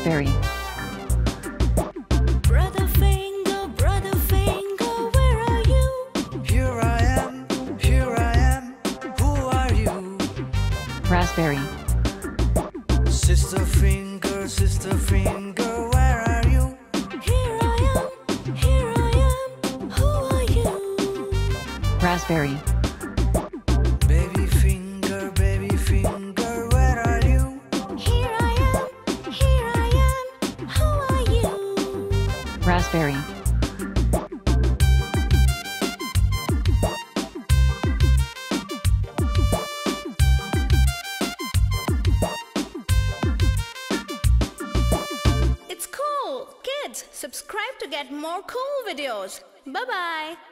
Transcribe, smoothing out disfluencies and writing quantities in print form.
Raspberry. Brother Finger, where are you? Here I am, who are you? Raspberry. Sister Finger, where are you? Here I am, who are you? Raspberry. Baby Finger, where are you? Here I am, who are you? Raspberry. It's cool! Kids, subscribe to get more cool videos. Bye-bye!